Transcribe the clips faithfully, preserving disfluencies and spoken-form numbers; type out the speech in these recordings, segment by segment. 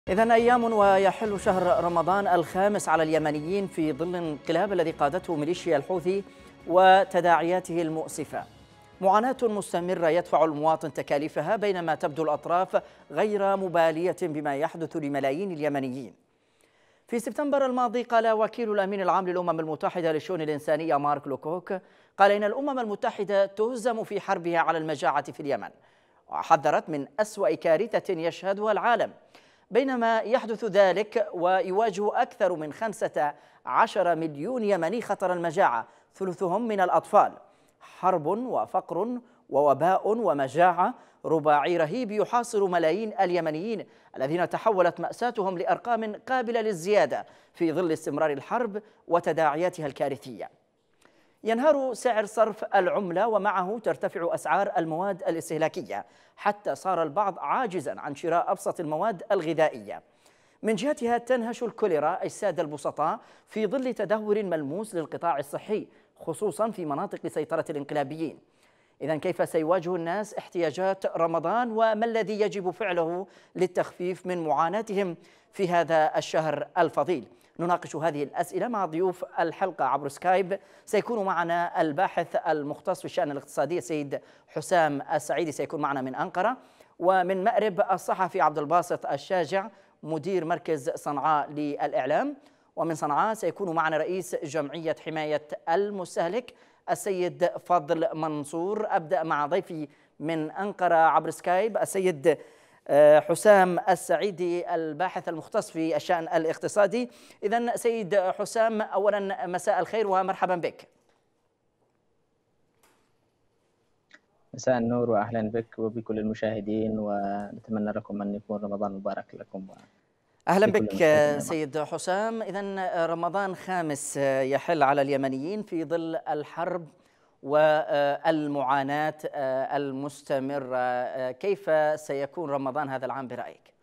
إذن أيام ويحل شهر رمضان الخامس على اليمنيين في ظل الانقلاب الذي قادته ميليشيا الحوثي وتداعياته المؤسفة. معاناة مستمرة يدفع المواطن تكاليفها، بينما تبدو الأطراف غير مبالية بما يحدث لملايين اليمنيين. في سبتمبر الماضي قال وكيل الأمين العام للأمم المتحدة للشؤون الإنسانية مارك لوكوك، قال إن الأمم المتحدة تهزم في حربها على المجاعة في اليمن، وحذرت من أسوأ كارثة يشهدها العالم. بينما يحدث ذلك ويواجه أكثر من خمسة عشر مليون يمني خطر المجاعة، ثلثهم من الأطفال. حرب وفقر ووباء ومجاعة، رباعي رهيب يحاصر ملايين اليمنيين الذين تحولت مأساتهم لأرقام قابلة للزيادة في ظل استمرار الحرب وتداعياتها الكارثية. ينهار سعر صرف العملة، ومعه ترتفع أسعار المواد الاستهلاكية، حتى صار البعض عاجزا عن شراء أبسط المواد الغذائية. من جهتها تنهش الكوليرا أجساد البسطاء في ظل تدهور ملموس للقطاع الصحي، خصوصا في مناطق سيطرة الانقلابيين. إذن كيف سيواجه الناس احتياجات رمضان، وما الذي يجب فعله للتخفيف من معاناتهم في هذا الشهر الفضيل؟ نناقش هذه الأسئلة مع ضيوف الحلقة عبر سكايب. سيكون معنا الباحث المختص في الشأن الاقتصادي السيد حسام السعيدي، سيكون معنا من أنقرة، ومن مأرب الصحفي عبد الباسط الشاجع مدير مركز صنعاء للإعلام، ومن صنعاء سيكون معنا رئيس جمعية حماية المستهلك السيد فضل منصور. أبدأ مع ضيفي من أنقرة عبر سكايب السيد حسام السعيدي الباحث المختص في الشأن الاقتصادي. إذن سيد حسام، أولا مساء الخير ومرحبا بك. مساء النور وأهلا بك وبكل المشاهدين، ونتمنى لكم أن يكون رمضان مبارك لكم. أهلا بك سيد حسام. إذن رمضان خامس يحل على اليمنيين في ظل الحرب والمعاناة المستمرة. كيف سيكون رمضان هذا العام برأيك؟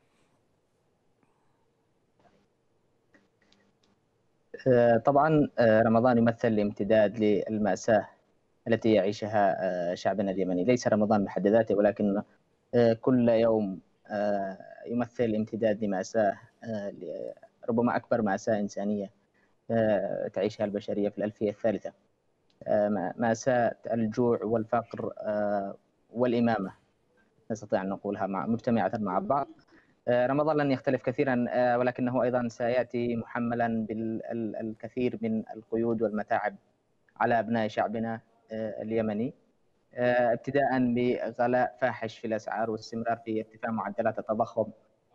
طبعا رمضان يمثل امتداد للمأساة التي يعيشها شعبنا اليمني. ليس رمضان بحد ذاته، ولكن كل يوم يمثل امتداد لمأساة، ربما أكبر مأساة إنسانية تعيشها البشرية في الألفية الثالثة، مأساة الجوع والفقر والإمامة، نستطيع أن نقولها مع مجتمعة مع بعض. رمضان لن يختلف كثيرا، ولكنه أيضا سيأتي محملا بالكثير من القيود والمتاعب على أبناء شعبنا اليمني، ابتداء بغلاء فاحش في الأسعار واستمرار في ارتفاع معدلات التضخم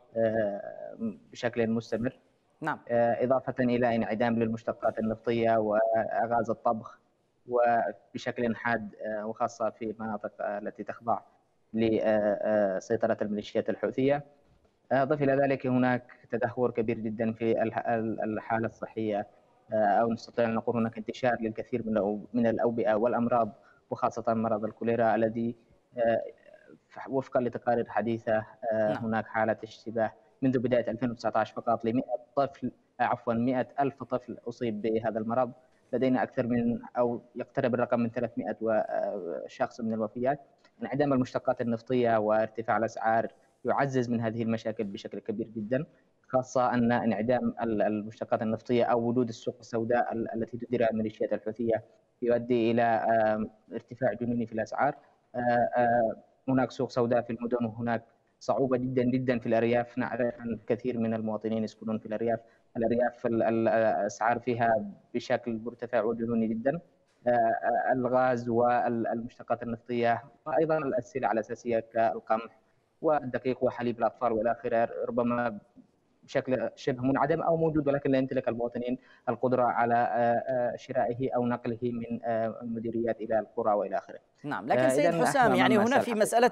بشكل مستمر. نعم. إضافة إلى انعدام للمشتقات النفطية وغاز الطبخ، وبشكل حاد وخاصة في المناطق التي تخضع لسيطرة الميليشيات الحوثية. أضف إلى ذلك هناك تدهور كبير جدا في الحالة الصحية، أو نستطيع أن نقول هناك انتشار للكثير من الأوبئة والأمراض، وخاصة مرض الكوليرا الذي وفقا لتقارير حديثة هناك حالة اشتباه منذ بداية ألفين وتسعة عشر فقط ل مئة طفل، عفوا مئة ألف طفل أصيب بهذا المرض. لدينا أكثر من أو يقترب الرقم من ثلاثمئة شخص من الوفيات. انعدام المشتقات النفطية وارتفاع الأسعار يعزز من هذه المشاكل بشكل كبير جدا، خاصة أن انعدام المشتقات النفطية أو وجود السوق السوداء التي تديرها الميليشيات الحوثية يؤدي إلى ارتفاع جنوني في الأسعار. هناك سوق سوداء في المدن، وهناك صعوبة جدا جدا في الأرياف. نعرف أن كثير من المواطنين يسكنون في الأرياف، الأرياف الأسعار فيها بشكل مرتفع وجنوني جدا. الغاز والمشتقات النفطية، وأيضا السلع الأساسية كالقمح والدقيق وحليب الأطفال والى آخره ربما بشكل شبه منعدم أو موجود، ولكن لا يمتلك المواطنين القدرة على شرائه أو نقله من المديريات إلى القرى والى آخره. نعم، لكن سيد حسام، يعني هنا في مسألة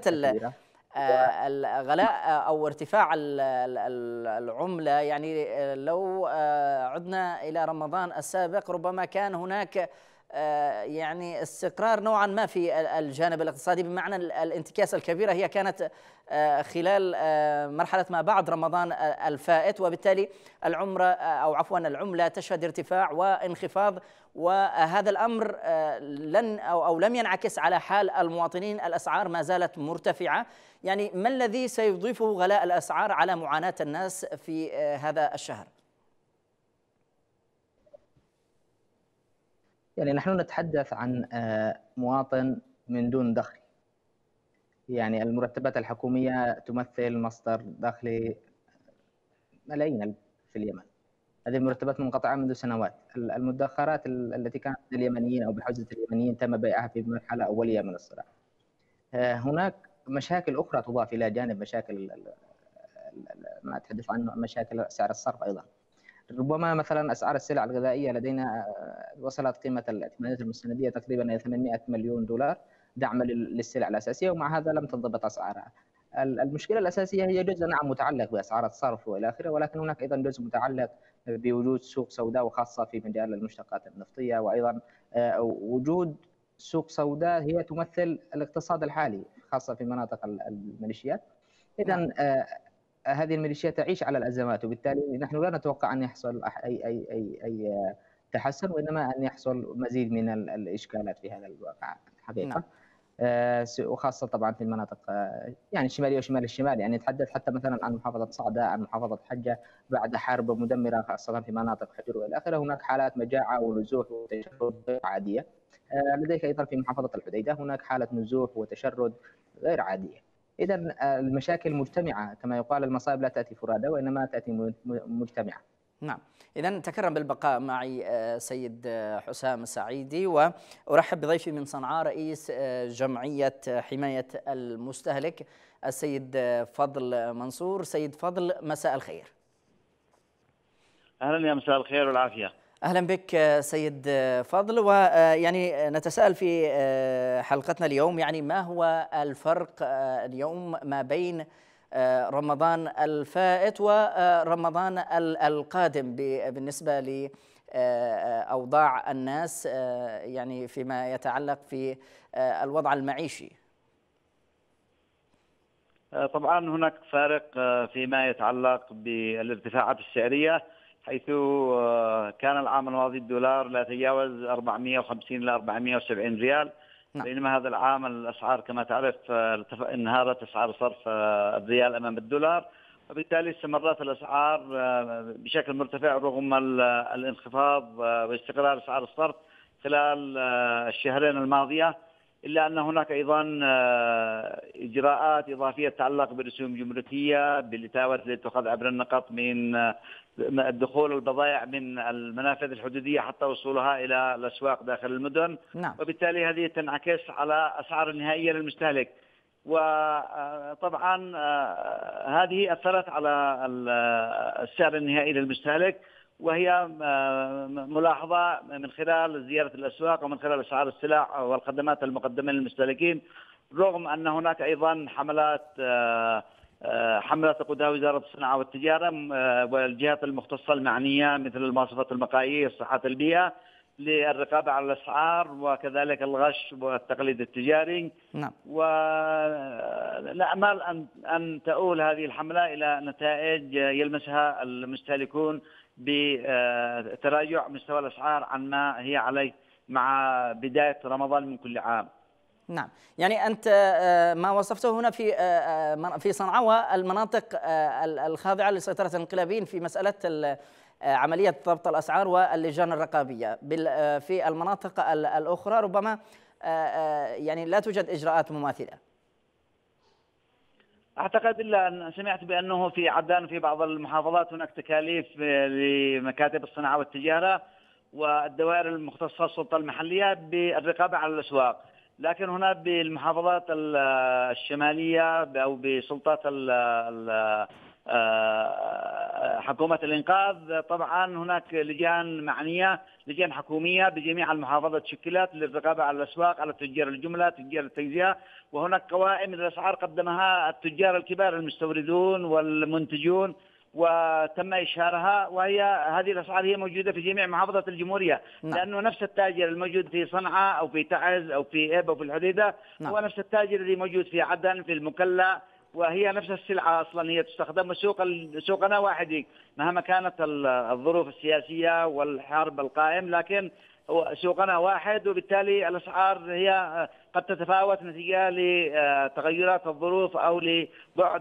الغلاء أو ارتفاع العملة، يعني لو عدنا إلى رمضان السابق ربما كان هناك يعني استقرار نوعا ما في الجانب الاقتصادي، بمعنى الانتكاسة الكبيرة هي كانت خلال مرحلة ما بعد رمضان الفائت، وبالتالي العملة أو عفوا العملة تشهد ارتفاع وانخفاض، وهذا الأمر لن أو, أو لم ينعكس على حال المواطنين. الأسعار ما زالت مرتفعة. يعني ما الذي سيضيفه غلاء الأسعار على معاناة الناس في هذا الشهر؟ يعني نحن نتحدث عن مواطن من دون دخل. يعني المرتبات الحكومية تمثل مصدر دخل ملايين في اليمن. هذه المرتبات منقطعة منذ سنوات. المدخرات التي كانت لليمنيين أو بحوزة اليمنيين تم بيعها في مرحلة أولية من الصراع. هناك مشاكل أخرى تضاف إلى جانب مشاكل ما أتحدث عنه، مشاكل سعر الصرف أيضا. ربما مثلا أسعار السلع الغذائية لدينا وصلت قيمة الاعتمادات المستندية تقريبا إلى ثمانمائة مليون دولار دعما للسلع الأساسية، ومع هذا لم تنضبط أسعارها. المشكلة الأساسية هي جزء نعم متعلق بأسعار الصرف وإلى آخره، ولكن هناك أيضا جزء متعلق بوجود سوق سوداء، وخاصة في مجال المشتقات النفطية، وأيضا وجود سوق سوداء هي تمثل الاقتصاد الحالي خاصة في مناطق الميليشيات. إذن هذه الميليشيات تعيش على الأزمات، وبالتالي نحن لا نتوقع أن يحصل أي أي أي أي تحسن، وإنما أن يحصل مزيد من الإشكالات في هذا الواقع حقيقة. نعم. وخاصة طبعا في المناطق يعني الشمالية وشمال الشمال. يعني نتحدث حتى مثلا عن محافظة صعدة، عن محافظة حجة بعد حرب مدمرة خاصة في مناطق حجر والى اخره، هناك حالات مجاعة ونزوح وتشرد غير عادية. لديك أيضا في محافظة الحديدة هناك حالة نزوح وتشرد غير عادية. إذا المشاكل مجتمعة، كما يقال المصائب لا تأتي فرادى وإنما تأتي مجتمعة. نعم، إذا تكرم بالبقاء معي سيد حسام السعيدي، وأرحب بضيفي من صنعاء رئيس جمعية حماية المستهلك السيد فضل منصور. سيد فضل، مساء الخير. أهلا، يا مساء الخير والعافية. أهلا بك سيد فضل. ويعني نتساءل في حلقتنا اليوم، يعني ما هو الفرق اليوم ما بين رمضان الفائت ورمضان القادم بالنسبة لأوضاع الناس، يعني فيما يتعلق في الوضع المعيشي؟ طبعا هناك فارق فيما يتعلق بالارتفاعات السعرية، حيث كان العام الماضي الدولار لا يتجاوز أربعمائة وخمسين إلى أربعمائة وسبعين ريال. نعم. بينما هذا العام الأسعار كما تعرف انهارت أسعار صرف الريال أمام الدولار، وبالتالي استمرت الأسعار بشكل مرتفع رغم الانخفاض واستقرار أسعار الصرف خلال الشهرين الماضية، إلا أن هناك أيضا إجراءات إضافية تتعلق برسوم جمركية بالتي التي تؤخذ عبر النقط من الدخول البضائع من المنافذ الحدودية حتى وصولها إلى الأسواق داخل المدن. نعم. وبالتالي هذه تنعكس على أسعار النهائية للمستهلك، وطبعا هذه أثرت على السعر النهائي للمستهلك، وهي ملاحظة من خلال زيارة الأسواق ومن خلال أسعار السلع والخدمات المقدمة للمستهلكين، رغم أن هناك أيضا حملات حملة تقودها وزارة الصناعة والتجارة والجهات المختصة المعنية مثل المواصفات المقاييس، صحة البيئة، للرقابة على الأسعار وكذلك الغش والتقليد التجاري. نعم. ونأمل أن أن تؤول هذه الحملة إلى نتائج يلمسها المستهلكون بتراجع مستوى الأسعار عن ما هي عليه مع بداية رمضان من كل عام. نعم، يعني أنت ما وصفته هنا في في صنعاء والمناطق الخاضعة لسيطرة الانقلابيين في مسألة عملية ضبط الأسعار واللجان الرقابية. في المناطق الأخرى ربما يعني لا توجد إجراءات مماثلة. أعتقد إلا أن سمعت بأنه في عدن في بعض المحافظات هناك تكاليف لمكاتب الصناعة والتجارة والدوائر المختصة السلطة المحلية بالرقابة على الأسواق، لكن هنا بالمحافظات الشمالية أو بسلطات حكومة الإنقاذ طبعا هناك لجان معنية، لجان حكومية بجميع المحافظات تشكلت للرقابة على الأسواق، على تجار الجملة، تجار التجزئة، وهناك قوائم للأسعار قدمها التجار الكبار المستوردون والمنتجون وتم إشهارها، وهي هذه الأسعار هي موجودة في جميع محافظات الجمهورية. نعم. لأنه نفس التاجر الموجود في صنعاء أو في تعز أو في إب أو في الحديدة نعم. هو نفس التاجر الذي موجود في عدن في المكلا، وهي نفس السلعة أصلا هي تستخدم. سوق سوقنا واحد مهما كانت الظروف السياسية والحرب القائم، لكن هو سوقنا واحد، وبالتالي الأسعار هي قد تتفاوت نتيجة لتغيرات الظروف أو لبعد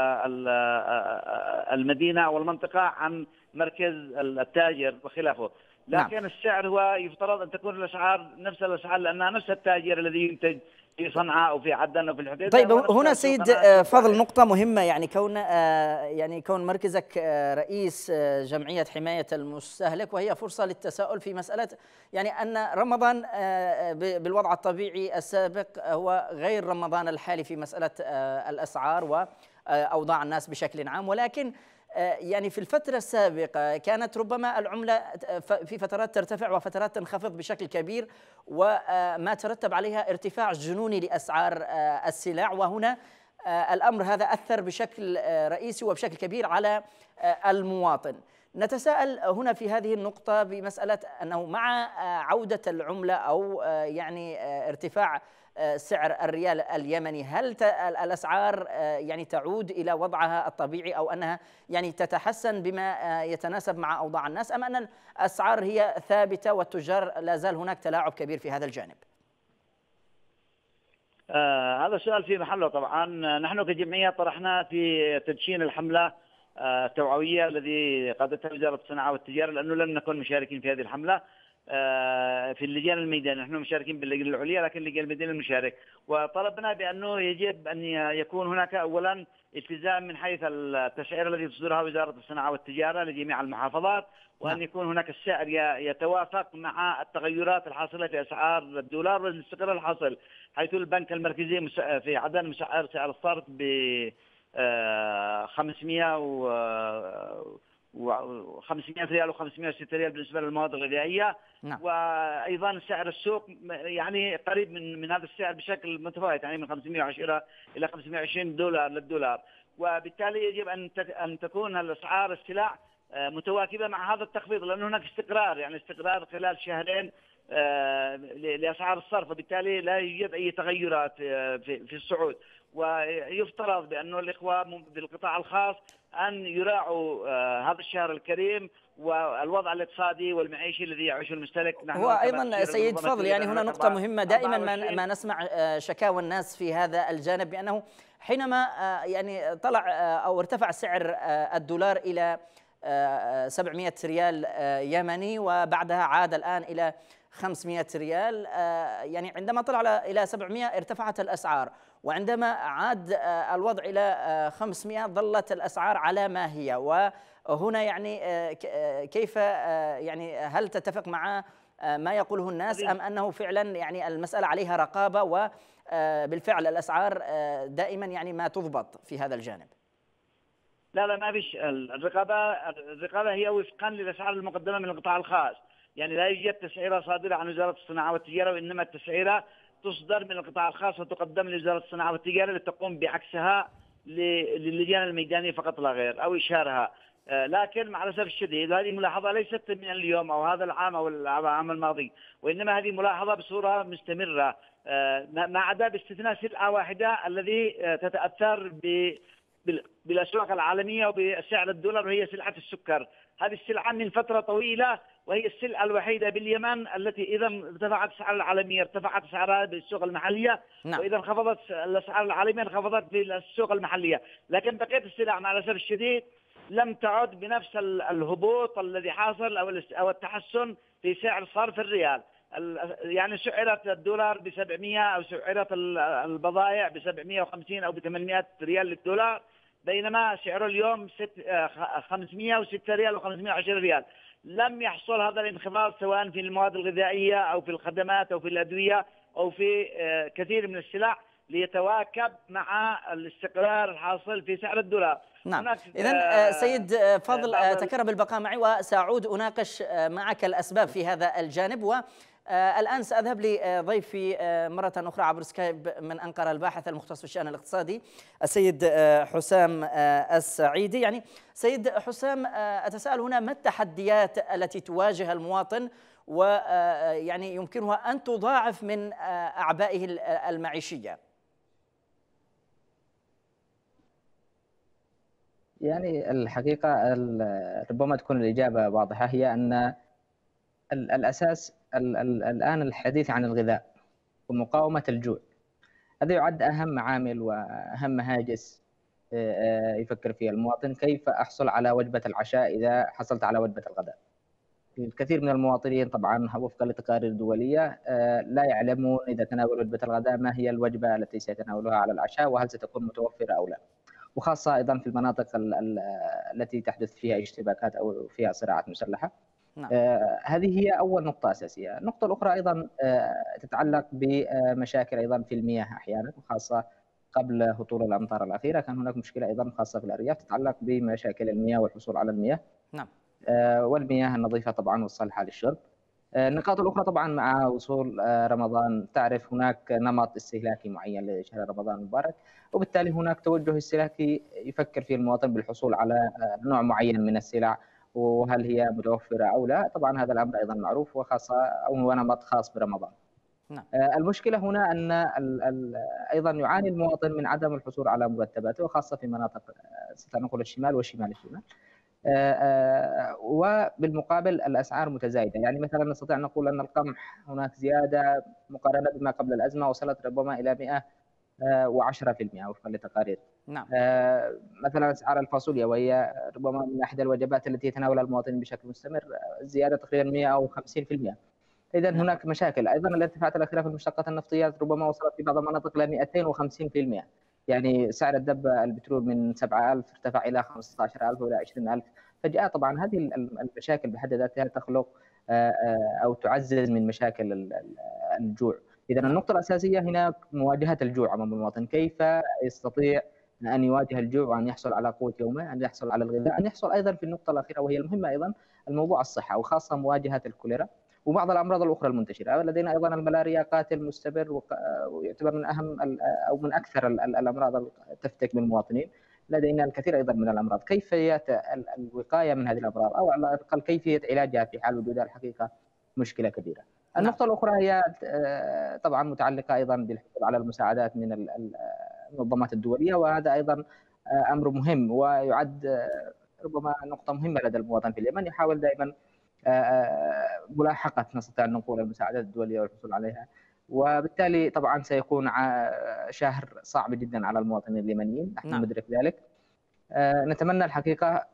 المدينة أو المنطقة عن مركز التاجر وخلافه. لكن نعم. السعر هو يفترض أن تكون الأسعار نفس الأسعار، لأنها نفس التاجر الذي ينتج في صنعاء أو في عدن أو في الحديدة. طيب هنا سيد فضل نقطة مهمة، يعني كون يعني كون مركزك رئيس جمعية حماية المستهلك، وهي فرصة للتساؤل في مسألة يعني أن رمضان بالوضع الطبيعي السابق هو غير رمضان الحالي في مسألة الأسعار وأوضاع الناس بشكل عام، ولكن يعني في الفترة السابقة كانت ربما العملة في فترات ترتفع وفترات تنخفض بشكل كبير، وما ترتب عليها ارتفاع جنوني لأسعار السلع، وهنا الأمر هذا أثر بشكل رئيسي وبشكل كبير على المواطن. نتساءل هنا في هذه النقطة بمسألة أنه مع عودة العملة أو يعني ارتفاع سعر الريال اليمني، هل الأسعار يعني تعود إلى وضعها الطبيعي أو أنها يعني تتحسن بما يتناسب مع أوضاع الناس، أم أن الأسعار هي ثابتة والتجار لا زال هناك تلاعب كبير في هذا الجانب؟ آه هذا سؤال في محله. طبعا نحن كجمعية طرحنا في تدشين الحملة التوعوية الذي قادتها وزارة الصناعة والتجارة، لأنه لم نكن مشاركين في هذه الحملة في اللجان الميدانية. نحن مشاركين باللجنة العليا، لكن اللجان الميدانية المشارك، وطلبنا بأنه يجب أن يكون هناك أولا التزام من حيث التسعير الذي تصدرها وزارة الصناعة والتجارة لجميع المحافظات، وأن يكون هناك السعر يتوافق مع التغيرات الحاصلة في أسعار الدولار والاستقرار الحاصل، حيث البنك المركزي في عدن مسعر سعر الصرف ب خمسمائة و خمسمائة ريال وخمسمائة وستة ريال بالنسبة للمواد الغذائية. نعم. وأيضا سعر السوق يعني قريب من من هذا السعر بشكل متفاوت، يعني من خمسمائة وعشرة إلى خمسمائة وعشرين دولار للدولار، وبالتالي يجب أن أن تكون الأسعار السلع متواكبة مع هذا التخفيض، لأن هناك استقرار، يعني استقرار خلال شهرين لأسعار الصرف، وبالتالي لا يوجد أي تغيرات في الصعود. ويفترض بأنه الإخوة بالقطاع الخاص أن يراعوا هذا الشهر الكريم والوضع الاقتصادي والمعيشي الذي يعيشه المستهلك. هو أيضا سيد فضل يعني هنا نقطة مهمة، دائما ما, ما نسمع شكاوى الناس في هذا الجانب بأنه حينما يعني طلع أو ارتفع سعر الدولار إلى سبعمائة ريال يمني وبعدها عاد الآن إلى خمسمائة ريال، يعني عندما طلع إلى سبعمائة ارتفعت الأسعار، وعندما عاد الوضع إلى خمسمائة ظلت الأسعار على ما هي. وهنا يعني كيف يعني هل تتفق مع ما يقوله الناس، أم أنه فعلا يعني المسألة عليها رقابة وبالفعل الأسعار دائما يعني ما تضبط في هذا الجانب؟ لا لا ما فيش الرقابة. الرقابة هي وفقا للأسعار المقدمة من القطاع الخاص، يعني لا يوجد تسعيرة صادرة عن وزارة الصناعة والتجارة، وإنما التسعيرة تصدر من القطاع الخاص وتقدم لوزارة الصناعة والتجارة لتقوم بعكسها للجان الميدانية فقط لا غير أو إشهارها. لكن مع الأسف الشديد هذه ملاحظة ليست من اليوم أو هذا العام أو العام الماضي، وإنما هذه ملاحظة بصورة مستمرة، ما عدا باستثناء سلعة واحدة الذي تتأثر ب بالأسواق العالمية وبسعر الدولار، وهي سلعة السكر. هذه السلعة من فترة طويلة وهي السلعة الوحيدة باليمن التي إذا ارتفعت الأسعار العالمية ارتفعت أسعارها بالسوق المحلية. نعم. وإذا انخفضت الأسعار العالمية انخفضت في السوق المحلية، لكن بقية السلع مع الأسف الشديد لم تعد بنفس الهبوط الذي حاصل أو التحسن في سعر صرف الريال. يعني سعرت الدولار ب سبعمائة أو سعرت البضائع ب سبعمائة وخمسين أو ب ثمانمائة ريال للدولار، بينما سعره اليوم خمسمائة وستة ريال و510 ريال. لم يحصل هذا الانخفاض سواء في المواد الغذائية أو في الخدمات أو في الأدوية أو في كثير من السلع ليتواكب مع الاستقرار الحاصل في سعر الدولار. نعم. إذن سيد فضل تكرم البقاء معي وسأعود أناقش معك الأسباب في هذا الجانب، آه الآن سأذهب لضيفي آه مرة أخرى عبر سكايب من أنقرة، الباحث المختص في الشأن الاقتصادي السيد آه حسام آه السعيدي. يعني سيد حسام، آه أتساءل هنا ما التحديات التي تواجه المواطن ويعني يمكنها أن تضاعف من أعبائه المعيشية؟ يعني الحقيقة ربما تكون الإجابة واضحة، هي أن الأساس الآن الحديث عن الغذاء ومقاومة الجوع، هذا يعد أهم عامل وأهم هاجس يفكر فيه المواطن. كيف أحصل على وجبة العشاء إذا حصلت على وجبة الغداء؟ الكثير من المواطنين طبعا وفقا للتقارير الدولية لا يعلمون إذا تناول وجبة الغداء ما هي الوجبة التي سيتناولها على العشاء وهل ستكون متوفرة أو لا، وخاصة أيضا في المناطق التي تحدث فيها اشتباكات أو فيها صراعات مسلحة. نعم. آه هذه هي أول نقطة أساسية. النقطة الأخرى أيضا آه تتعلق بمشاكل أيضا في المياه أحيانا، وخاصة قبل هطول الأمطار الأخيرة كان هناك مشكلة أيضا خاصة في الأرياف تتعلق بمشاكل المياه والحصول على المياه. نعم. آه والمياه النظيفة طبعا والصالحة للشرب. آه النقاط الأخرى طبعا مع وصول آه رمضان، تعرف هناك نمط استهلاكي معين لشهر رمضان المبارك، وبالتالي هناك توجه استهلاكي يفكر فيه المواطن بالحصول على آه نوع معين من السلع، وهل هي متوفرة أو لا. طبعا هذا الأمر أيضا معروف وخاصة أو هو نمط خاص برمضان. نعم. المشكلة هنا أن ال ال أيضا يعاني المواطن من عدم الحصول على مرتباته، وخاصة في مناطق سنقول الشمال وشمال الشمال. وبالمقابل الأسعار متزايدة، يعني مثلا نستطيع أن نقول أن القمح هناك زيادة مقارنة بما قبل الأزمة وصلت ربما إلى مئة وعشرة بالمئة وفقا لتقارير. نعم. مثلا أسعار الفاصوليا وهي ربما من أحد الوجبات التي يتناولها المواطنين بشكل مستمر زيادة تقريبا مئة أو خمسين بالمئة. إذا نعم. هناك مشاكل. أيضا الارتفاعات الأخيرة في المشتقات النفطية ربما وصلت في بعض المناطق إلى مئتين وخمسين بالمئة، يعني سعر الدب البترول من سبعة آلاف ارتفع إلى خمسة عشر ألف وإلى عشرين ألف فجأة. طبعا هذه المشاكل بحد ذاتها تخلق أو تعزز من مشاكل الجوع. إذا النقطة الأساسية هنا مواجهة الجوع أمام المواطن، كيف يستطيع أن يواجه الجوع وأن يحصل على قوت يومه، أن يحصل على الغذاء، أن يحصل أيضا في النقطة الأخيرة وهي المهمة أيضا الموضوع الصحة، وخاصة مواجهة الكوليرا وبعض الأمراض الأخرى المنتشرة. لدينا أيضا الملاريا قاتل مستمر ويعتبر من أهم أو من أكثر الأمراض تفتك بالمواطنين. لدينا الكثير أيضا من الأمراض، كيفية الوقاية من هذه الأمراض أو على الأقل كيفية علاجها في حال وجودها الحقيقة مشكلة كبيرة. النقطة الأخرى هي طبعا متعلقة أيضا بالحصول على المساعدات من المنظمات الدولية، وهذا أيضا أمر مهم ويعد ربما نقطة مهمة لدى المواطن في اليمن، يحاول دائما ملاحقة نستطيع أن نقول المساعدات الدولية والحصول عليها، وبالتالي طبعا سيكون شهر صعب جدا على المواطنين اليمنيين، نحن نعم. ندرك ذلك. نتمنى الحقيقة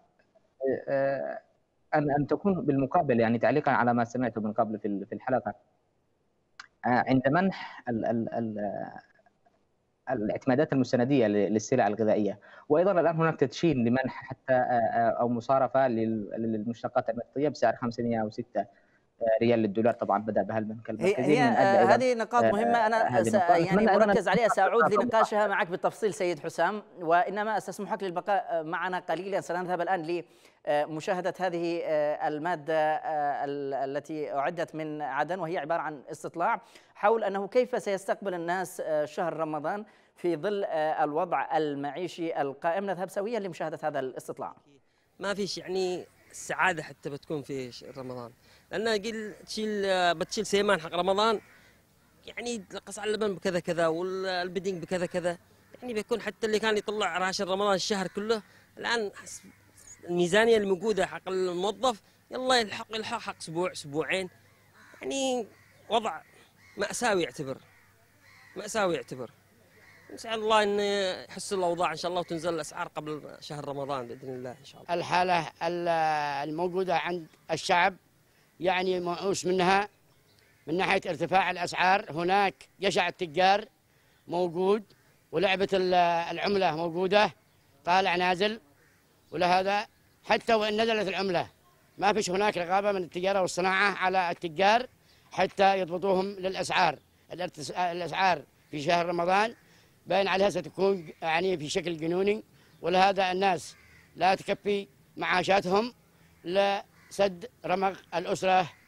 أن أن تكون بالمقابل، يعني تعليقا على ما سمعته من قبل في في الحلقة، عند منح ال ال ال الاعتمادات المستندية للسلع الغذائية، وأيضا الآن هناك تدشين لمنح حتى أو مصارفة للمشتقات النفطية بسعر خمسمئة أو ستة ريال للدولار. طبعا بدأ بها البنك المركزي. هي هذه نقاط مهمة أنا س... يعني مركز عليها، سأعود لنقاشها معك بالتفصيل سيد حسام، وإنما سأسمحك للبقاء معنا قليلا. سنذهب الآن لمشاهدة هذه المادة التي أعدت من عدن، وهي عبارة عن استطلاع حول أنه كيف سيستقبل الناس شهر رمضان في ظل الوضع المعيشي القائم. نذهب سويا لمشاهدة هذا الاستطلاع. ما فيش يعني السعادة حتى بتكون في رمضان، لأن قل تشيل بتشيل سيمان حق رمضان، يعني قصع اللبن بكذا كذا والبدنج بكذا كذا، يعني بيكون حتى اللي كان يطلع راشن رمضان الشهر كله الآن الميزانية الموجودة حق الموظف يلا يلحق يلحق حق أسبوع أسبوعين، يعني وضع مأساوي يعتبر مأساوي يعتبر. نسأل الله أن يحسن الأوضاع إن شاء الله وتنزل الأسعار قبل شهر رمضان بإذن الله إن شاء الله. الحالة الموجودة عند الشعب يعني مؤوس منها من ناحية ارتفاع الأسعار. هناك جشع التجار موجود، ولعبة العملة موجودة طالع نازل، ولهذا حتى وإن نزلت العملة ما فيش هناك رقابة من التجارة والصناعة على التجار حتى يضبطوهم للأسعار. الأسعار في شهر رمضان باين عليها ستكون يعني في شكل جنوني، ولهذا الناس لا تكفي معاشاتهم لسد رمق الأسرة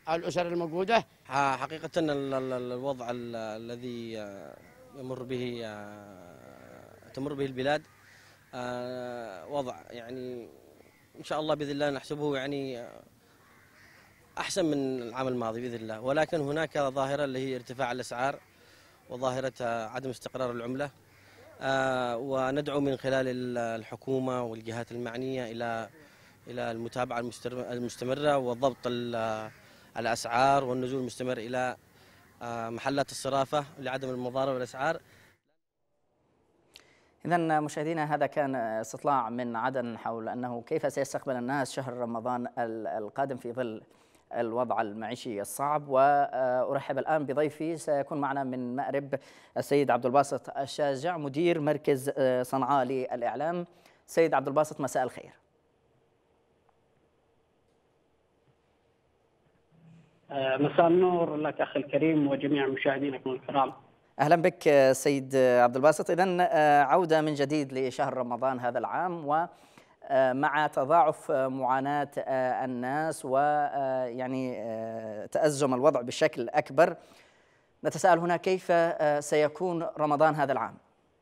الأسر الموجودة. حقيقة الوضع الذي يمر به تمر به البلاد وضع يعني إن شاء الله بإذن الله نحسبه يعني أحسن من العام الماضي بإذن الله، ولكن هناك ظاهرة اللي هي ارتفاع الأسعار وظاهرة عدم استقرار العملة، وندعو من خلال الحكومة والجهات المعنية إلى إلى المتابعة المستمرة وضبط الأسعار والنزول المستمر إلى محلات الصرافة لعدم المضاربة بالأسعار. إذا مشاهدينا، هذا كان استطلاع من عدن حول أنه كيف سيستقبل الناس شهر رمضان القادم في ظل الوضع المعيشي الصعب. وأرحب الآن بضيفي، سيكون معنا من مأرب السيد عبد الباسط الشاجع مدير مركز صنعاء للإعلام. سيد عبد الباسط، مساء الخير. مساء النور لك أخي الكريم وجميع مشاهدينكم الكرام. أهلا بك سيد عبد الباسط. إذن عودة من جديد لشهر رمضان هذا العام، ومع تضاعف معاناة الناس ويعني تأزم الوضع بشكل أكبر، نتساءل هنا كيف سيكون رمضان هذا العام؟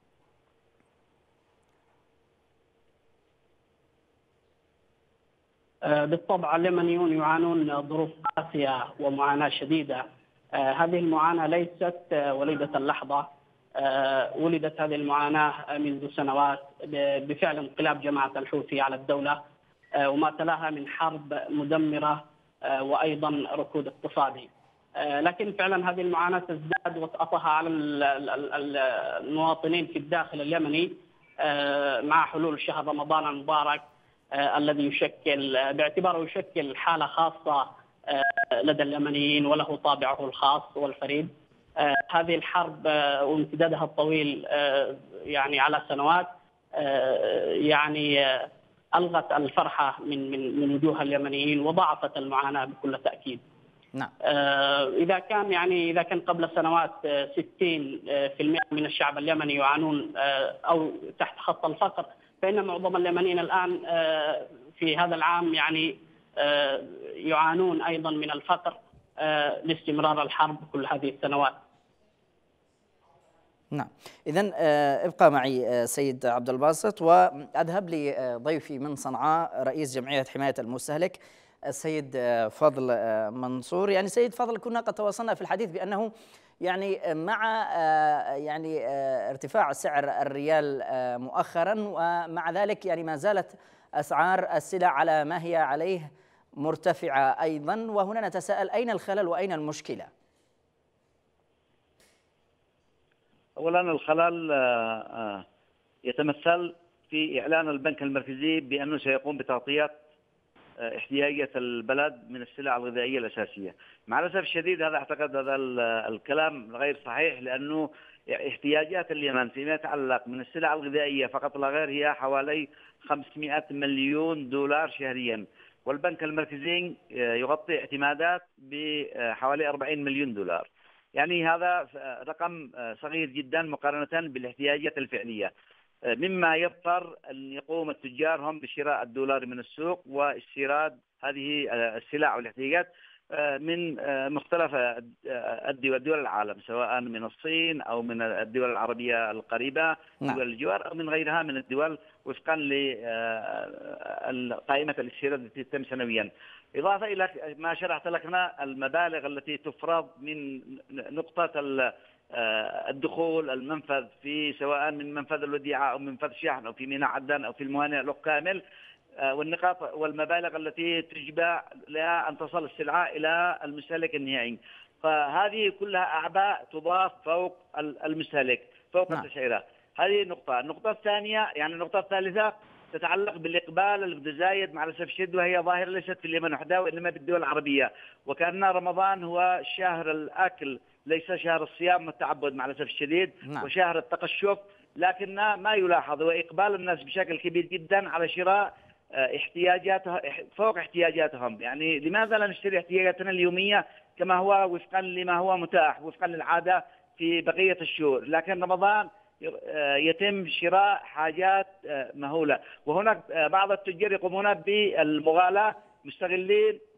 بالطبع اليمنيون يعانون ظروف قاسية ومعاناة شديدة. هذه المعاناة ليست وليدة اللحظة، ولدت هذه المعاناة منذ سنوات بفعل انقلاب جماعة الحوثي على الدولة وما تلاها من حرب مدمرة وأيضا ركود اقتصادي. لكن فعلا هذه المعاناة تزداد وتأطها على المواطنين في الداخل اليمني مع حلول شهر رمضان المبارك الذي يشكل باعتباره يشكل حالة خاصة لدى اليمنيين وله طابعه الخاص والفريد. هذه الحرب وامتدادها الطويل يعني على سنوات يعني ألغت الفرحة من من من وجوه اليمنيين وضاعفت المعاناة بكل تأكيد. نعم. إذا كان يعني إذا كان قبل سنوات ستين بالمئة من الشعب اليمني يعانون أو تحت خط الفقر، فإن معظم اليمنيين الآن في هذا العام يعني يعانون أيضا من الفقر لاستمرار الحرب كل هذه السنوات. نعم. إذن ابقى معي سيد عبد الباسط، وأذهب لضيفي من صنعاء رئيس جمعية حماية المستهلك السيد فضل منصور. يعني سيد فضل، كنا قد تواصلنا في الحديث بأنه يعني مع يعني ارتفاع سعر الريال مؤخرا، ومع ذلك يعني ما زالت أسعار السلع على ما هي عليه مرتفعة أيضا، وهنا نتساءل أين الخلل وأين المشكلة؟ أولا الخلل يتمثل في إعلان البنك المركزي بأنه سيقوم بتغطية احتياجات البلد من السلع الغذائية الأساسية. مع الأسف الشديد هذا أعتقد هذا الكلام غير صحيح، لأنه احتياجات اليمن فيما يتعلق من السلع الغذائية فقط لا غير هي حوالي خمسمئة مليون دولار شهريا، والبنك المركزي يغطي اعتمادات بحوالي أربعين مليون دولار. يعني هذا رقم صغير جدا مقارنة بالاحتياجات الفعلية، مما يضطر أن يقوم التجار هم بشراء الدولار من السوق واستيراد هذه السلع والاحتياجات من مختلف الدول العالم، سواء من الصين أو من الدول العربية القريبة، دول الجوار، أو من غيرها من الدول وفقا لقائمة الاستيراد التي تتم سنويا. إضافة إلى ما شرحت لكنا المبالغ التي تفرض من نقطة الدخول المنفذ في سواء من منفذ الوديعة أو منفذ شحن أو في ميناء عدن أو في الموانئ له كامل، والنقاط والمبالغ التي تجبى لأن تصل السلعة إلى المستهلك النهائي. فهذه كلها أعباء تضاف فوق المستهلك فوق نعم. التسعيرة. هذه نقطة. النقطة الثانية يعني النقطة الثالثة تتعلق بالإقبال المتزايد مع الأسف الشديد، وهي ظاهرة ليست في اليمن وحدها وإنما في الدول العربية، وكأن رمضان هو شهر الأكل ليس شهر الصيام والتعبد مع الأسف الشديد نعم. وشهر التقشف، لكن ما يلاحظ هو إقبال الناس بشكل كبير جدا على شراء احتياجاتها فوق احتياجاتهم. يعني لماذا لا نشتري احتياجاتنا اليومية كما هو وفقا لما هو متاح وفقا للعادة في بقية الشهور، لكن رمضان يتم شراء حاجات مهولة. وهناك بعض التجار يقومون بالمغالاة مستغلين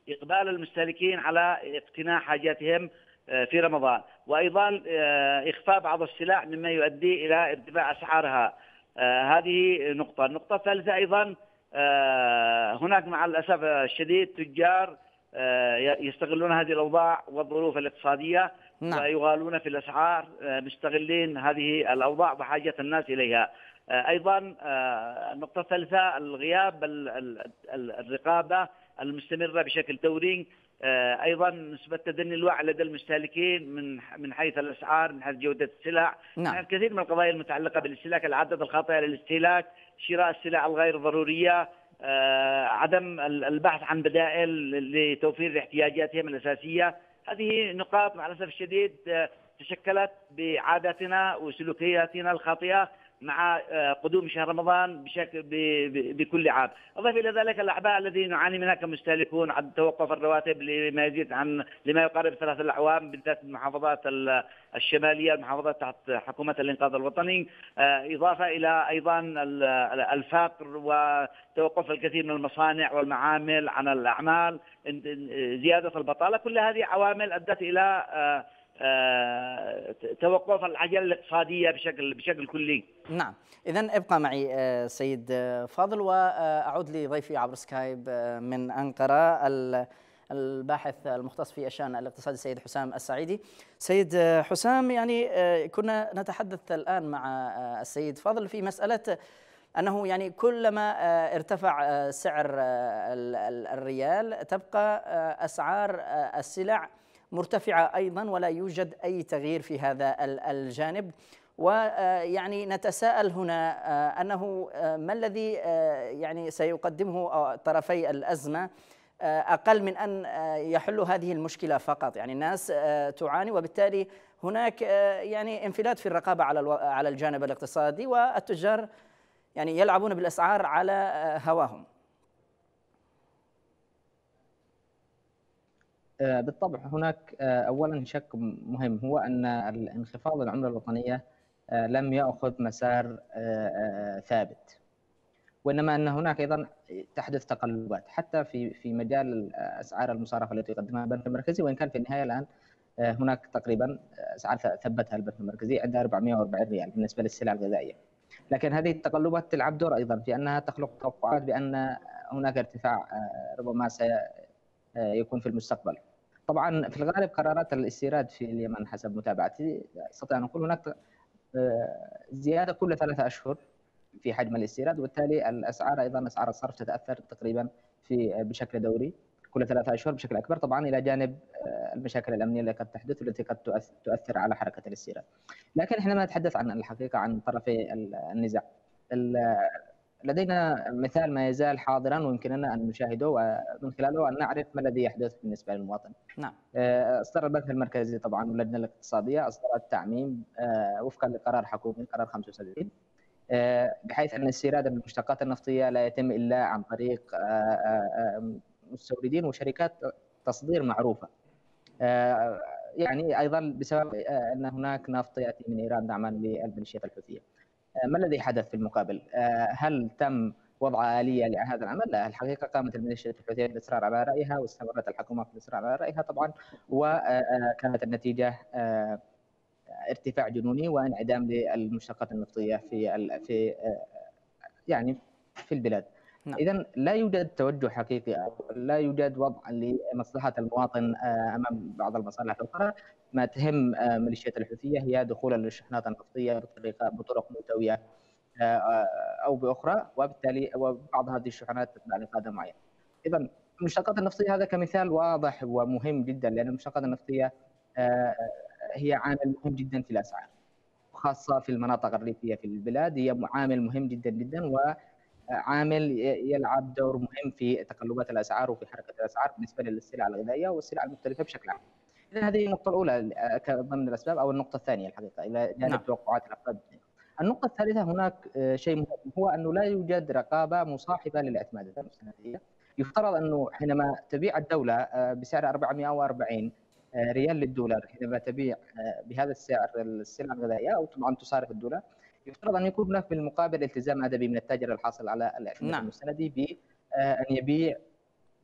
إقبال المستهلكين على اقتناء حاجاتهم في رمضان، وأيضا إخفاء بعض السلع مما يؤدي إلى ارتفاع أسعارها. هذه نقطة. النقطة الثالثة أيضا هناك مع الأسف الشديد تجار يستغلون هذه الأوضاع والظروف الاقتصادية، نعم. ويغالون في الأسعار، مستغلين هذه الأوضاع وحاجة الناس إليها. أيضا النقطة الثالثة الغياب الرقابة المستمرة بشكل دوري، أيضا نسبة تدني الوعي لدى المستهلكين من من حيث الأسعار، من حيث جودة السلع، نعم. من الكثير من القضايا المتعلقة بالاستهلاك، العادات الخاطئة للاستهلاك، شراء السلع الغير ضرورية، عدم البحث عن بدائل لتوفير احتياجاتهم الأساسية. هذه نقاط مع الأسف الشديد تشكلت بعاداتنا وسلوكياتنا الخاطئة مع قدوم شهر رمضان بشكل بكل عام. أضاف إلى ذلك الأعباء الذي نعاني منها كمستهلكون، عن توقف الرواتب لما يزيد عن لما يقارب ثلاث الأعوام، بالذات المحافظات الشمالية، المحافظات تحت حكومة الإنقاذ الوطني، إضافة إلى أيضا الفقر وتوقف الكثير من المصانع والمعامل عن الأعمال، زيادة البطالة. كل هذه عوامل أدت إلى توقف العجلة الاقتصادية بشكل بشكل كلي. نعم، إذن ابقى معي سيد فاضل، وأعود لضيفي عبر سكايب من أنقرة الباحث المختص في الشأن الاقتصادي السيد حسام السعيدي. سيد حسام، يعني كنا نتحدث الآن مع السيد فاضل في مسألة أنه يعني كلما ارتفع سعر الريال تبقى أسعار السلع مرتفعة أيضا، ولا يوجد أي تغيير في هذا الجانب. ويعني نتساءل هنا أنه ما الذي يعني سيقدمه طرفي الأزمة أقل من أن يحلوا هذه المشكلة فقط؟ يعني الناس تعاني، وبالتالي هناك يعني انفلات في الرقابة على على الجانب الاقتصادي، والتجار يعني يلعبون بالأسعار على هواهم. بالطبع هناك أولا شك مهم، هو أن الانخفاض العملة الوطنية لم يأخذ مسار ثابت، وإنما أن هناك أيضا تحدث تقلبات حتى في في مجال أسعار المصارفة التي يقدمها البنك المركزي، وإن كان في النهاية الآن هناك تقريبا أسعار ثبتها البنك المركزي عندها أربعمئة وأربعين ريال بالنسبة للسلع الغذائية. لكن هذه التقلبات تلعب دور أيضا في أنها تخلق توقعات بأن هناك ارتفاع ربما سيكون في المستقبل. طبعا في الغالب قرارات الاستيراد في اليمن حسب متابعتي استطيع ان اقول هناك زياده كل ثلاثة اشهر في حجم الاستيراد، وبالتالي الاسعار ايضا اسعار الصرف تتاثر تقريبا في بشكل دوري كل ثلاثة اشهر بشكل اكبر، طبعا الى جانب المشاكل الامنيه التي قد تحدث والتي قد تؤثر على حركه الاستيراد. لكن حينما نتحدث عن الحقيقه عن طرفي النزاع، لدينا مثال ما يزال حاضرا ويمكننا ان نشاهده ومن خلاله ان نعرف ما الذي يحدث بالنسبه للمواطن. نعم. اصدر البنك المركزي طبعا واللجنه الاقتصاديه اصدرت تعميم وفقا لقرار حكومي قرار خمسة وسبعين، بحيث ان استيراد المشتقات النفطيه لا يتم الا عن طريق مستوردين وشركات تصدير معروفه. يعني ايضا بسبب ان هناك نفط ياتي من ايران دعما للميليشيات الحوثيه. ما الذي حدث في المقابل؟ هل تم وضع آلية لهذا العمل؟ لا، الحقيقة قامت الميليشيات الحوثية بالإصرار على رأيها، واستمرت الحكومة في الإصرار على رأيها طبعا، وكانت النتيجة ارتفاع جنوني وانعدام للمشتقات النفطية في في يعني في البلاد. نعم. إذن لا يوجد توجه حقيقي أو لا يوجد وضع لمصلحة المواطن أمام بعض المصالح الأخرى. ما تهم ميليشيات الحوثية هي دخول الشحنات النفطية بطريقة بطرق ملتوية أو بأخرى، وبالتالي وبعض هذه الشحنات تتبع لقادة معينة. إذن المشتقات النفطية هذا كمثال واضح ومهم جدا، لأن المشتقات النفطية هي عامل مهم جدا في الأسعار، خاصة في المناطق الريفية في البلاد. هي عامل مهم جدا جدا و عامل يلعب دور مهم في تقلبات الاسعار وفي حركه الاسعار بالنسبه للسلع الغذائيه والسلع المختلفه بشكل عام. اذا هذه النقطه الاولى ضمن الاسباب، او النقطه الثانيه الحقيقه الى جانب نعم. توقعات الافراد. النقطه الثالثه هناك شيء مهم، هو انه لا يوجد رقابه مصاحبه للاعتمادات المستنديه. يفترض انه حينما تبيع الدوله بسعر أربعمئة وأربعين ريال للدولار، حينما تبيع بهذا السعر السلع الغذائيه او طبعا تصارف الدولار، يفترض ان يكون هناك في المقابل التزام ادبي من التاجر الحاصل على الاعتماد نعم. المستندي بان يبيع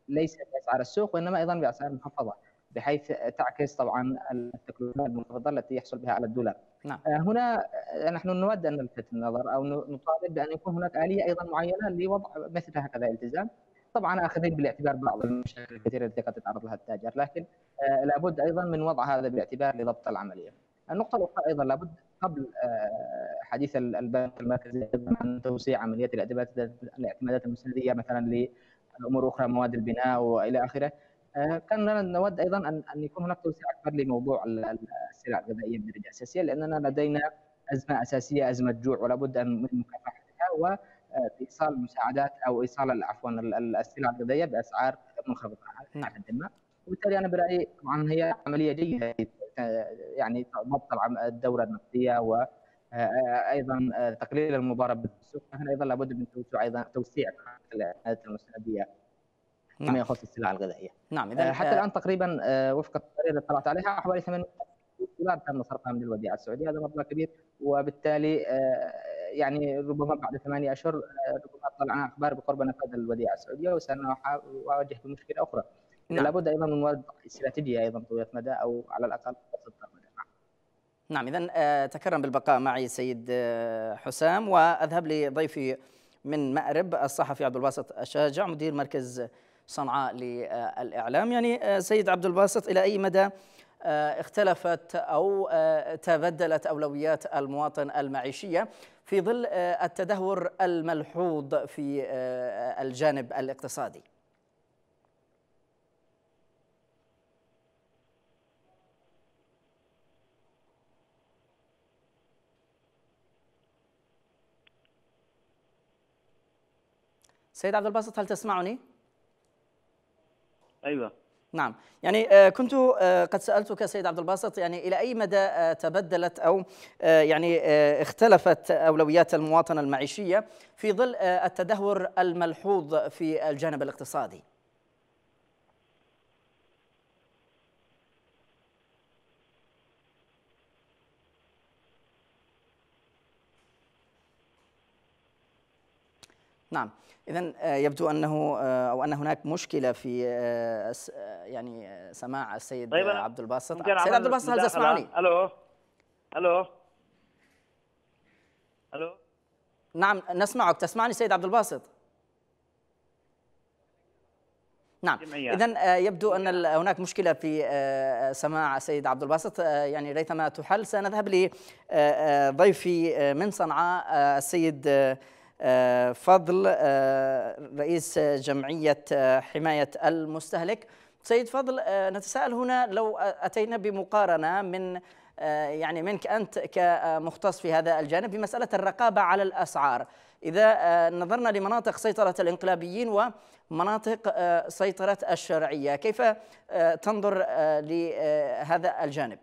ليس باسعار السوق وانما ايضا باسعار مخفضه، بحيث تعكس طبعا التكلفه المنخفضه التي يحصل بها على الدولار. نعم. هنا نحن نود ان نلفت النظر او نطالب بان يكون هناك اليه ايضا معينه لوضع مثل هكذا التزام، طبعا اخذين بالاعتبار بعض المشاكل الكثيره التي قد تتعرض لها التاجر، لكن لابد ايضا من وضع هذا بالاعتبار لضبط العمليه. النقطه الاخرى ايضا لابد قبل حديث البنك المركزي عن توسيع عمليات الاعتمادات المسنديه مثلا لامور اخرى، مواد البناء والى اخره. كنا نود ايضا ان ان يكون هناك توسيع اكبر لموضوع السلع الغذائيه بدرجه اساسيه، لاننا لدينا ازمه اساسيه، ازمه جوع، ولا بد من مكافحتها وايصال مساعدات او ايصال عفوا السلع الغذائيه باسعار منخفضه حد ما. وبالتالي انا برايي طبعا هي عمليه جيده يعني ضبط الدوره النقديه وايضا تقليل المضاربه بالسوق، لكن ايضا لابد من توسيع ايضا توسيع الاعتمادات المستنديه فيما نعم. يخص السلع الغذائيه. نعم. إذن حتى الان تقريبا وفق التقارير اللي اطلعت عليها حوالي ثمانية دولار تم صرفها من الوديعه السعوديه، هذا مبلغ كبير، وبالتالي يعني ربما بعد ثمانية اشهر ربما طلعنا اخبار بقرب نفاذ الوديعه السعوديه وسنواجه بمشكله اخرى. نعم. لابد ايضا من وضع استراتيجيه ايضا طويله مدى او على الاقل متوسطه المدى. نعم. اذن تكرم بالبقاء معي سيد حسام، واذهب لضيفي من مأرب الصحفي عبد الباسط الشاجع مدير مركز صنعاء للإعلام. يعني سيد عبد الباسط، إلى أي مدى اختلفت أو تبدلت أولويات المواطن المعيشية في ظل التدهور الملحوظ في الجانب الاقتصادي؟ سيد عبد الباسط، هل تسمعني؟ ايوه. نعم. يعني كنت قد سألتك سيد عبد الباسط، يعني إلى أي مدى تبدلت أو يعني اختلفت أولويات المواطن المعيشية في ظل التدهور الملحوظ في الجانب الاقتصادي؟ نعم. إذن يبدو أنه أو أن هناك مشكلة في يعني سماع السيد طيب عبد الباسط. سيد عبد الباسط، هل تسمعني؟ ألو ألو ألو نعم نسمعك. تسمعني سيد عبد الباسط؟ نعم. إذن يبدو أن هناك مشكلة في سماع السيد عبد الباسط، يعني ريثما تحل سنذهب لضيفي من صنعاء السيد فضل رئيس جمعية حماية المستهلك. سيد فضل، نتساءل هنا لو أتينا بمقارنة من يعني منك أنت كمختص في هذا الجانب بمسألة الرقابة على الأسعار، إذا نظرنا لمناطق سيطرة الإنقلابيين ومناطق سيطرة الشرعية، كيف تنظر لهذا الجانب؟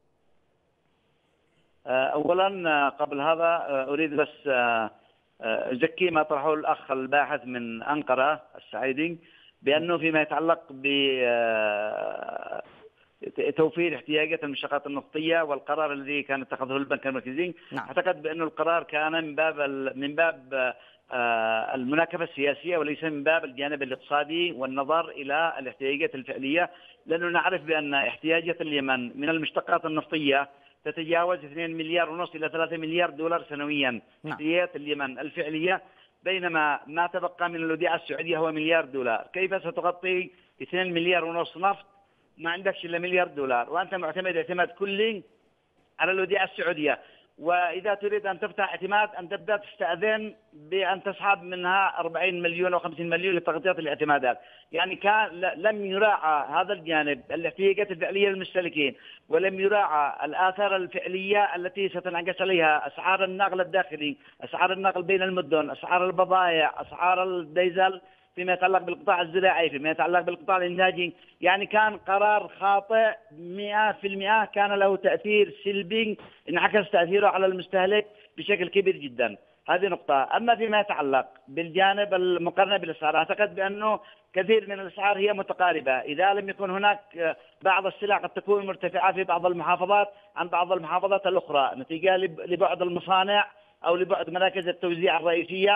أولا قبل هذا أريد بس أزكي ما طرحه الأخ الباحث من أنقرة السعيدي، بأنه فيما يتعلق بتوفير احتياجات المنشآت النفطية والقرار الذي كان اتخذه البنك المركزي، نعم. أعتقد بأن القرار كان من باب من باب المناكفة السياسية وليس من باب الجانب الاقتصادي والنظر إلى الاحتياجات الفعلية، لأنه نعرف بأن احتياجات اليمن من المشتقات النفطية تتجاوز اثنين مليار ونصف إلى ثلاثة مليار دولار سنويا، احتياجات اليمن الفعلية، بينما ما تبقى من الوديعة السعودية هو مليار دولار. كيف ستغطي اثنين مليار ونصف نفط ما عندكش إلا مليار دولار وأنت معتمد اعتماد كلي على الوديعة السعودية؟ وإذا تريد أن تفتح اعتماد أن تبدأ تستأذن بأن تسحب منها أربعين مليون أو خمسين مليون لتغطية الاعتمادات. يعني كان لم يراعى هذا الجانب الاحتياجات الفعلية للمستهلكين، ولم يراعى الآثار الفعلية التي ستنعكس عليها أسعار النقل الداخلي، أسعار النقل بين المدن، أسعار البضائع، أسعار الديزل فيما يتعلق بالقطاع الزراعي، فيما يتعلق بالقطاع الإنتاجي. يعني كان قرار خاطئ مئة بالمئة، كان له تأثير سلبي انعكس تأثيره على المستهلك بشكل كبير جدا. هذه نقطة. أما فيما يتعلق بالجانب المقارنة بالأسعار، أعتقد بأنه كثير من الأسعار هي متقاربة، إذا لم يكن هناك بعض السلع قد تكون مرتفعة في بعض المحافظات عن بعض المحافظات الأخرى نتيجة لبعد المصانع أو لبعد مراكز التوزيع الرئيسية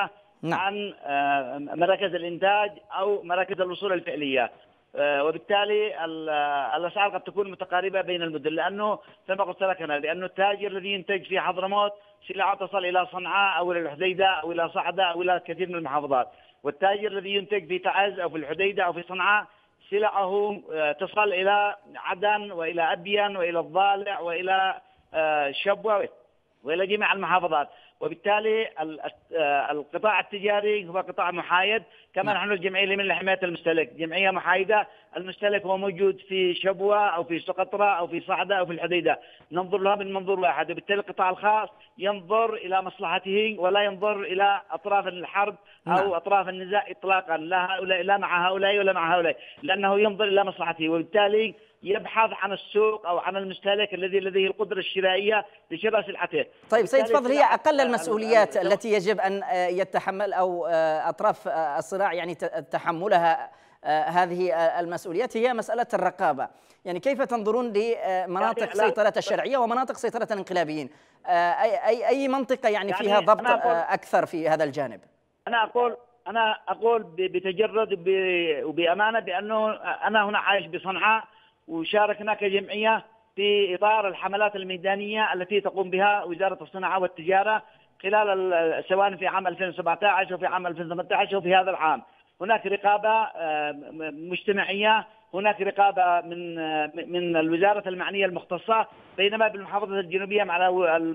نعم. عن مراكز الإنتاج أو مراكز الوصول الفعلية، وبالتالي الأسعار قد تكون متقاربة بين المدن، لأنه كما قلت لك أنا لأنه التاجر الذي ينتج في حضرموت سلعة تصل إلى صنعاء أو إلى الحديدة أو إلى صعدة أو إلى كثير من المحافظات، والتاجر الذي ينتج في تعز أو في الحديدة أو في صنعاء سلعه تصل إلى عدن وإلى أبين وإلى الضالع وإلى شبوة وإلى جميع المحافظات. وبالتالي القطاع التجاري هو قطاع محايد، كما نحن الجمعية من حماية المستهلك جمعية محايدة. المستهلك هو موجود في شبوة أو في سقطرى أو في صعدة أو في الحديدة، ننظر لها من منظور واحد. وبالتالي القطاع الخاص ينظر إلى مصلحته ولا ينظر إلى أطراف الحرب أو نعم. أطراف النزاع إطلاقا، لا هؤلاء لا مع هؤلاء ولا مع هؤلاء، لأنه ينظر إلى مصلحته، وبالتالي يبحث عن السوق أو عن المستهلك الذي لديه القدرة الشرائية لشراء سلعته. طيب سيد فضل، هي أقل المسؤوليات التي يجب أن يتحمل أو أطراف الصراع يعني تحملها هذه المسؤوليات هي مسألة الرقابة. يعني كيف تنظرون لمناطق سيطرة الشرعية ومناطق سيطرة الانقلابيين؟ أي أي أي منطقة يعني فيها ضبط أكثر في هذا الجانب؟ أنا أقول أنا أقول بتجرد وبأمانة بأنه أنا هنا عايش بصنعاء، وشاركنا كجمعية في إطار الحملات الميدانية التي تقوم بها وزارة الصناعة والتجارة خلال سواء في عام ألفين وسبعة عشر وفي عام ألفين وثمانية عشر وفي هذا العام. هناك رقابة مجتمعية، هناك رقابة من من الوزارة المعنية المختصة، بينما بالمحافظة الجنوبية مع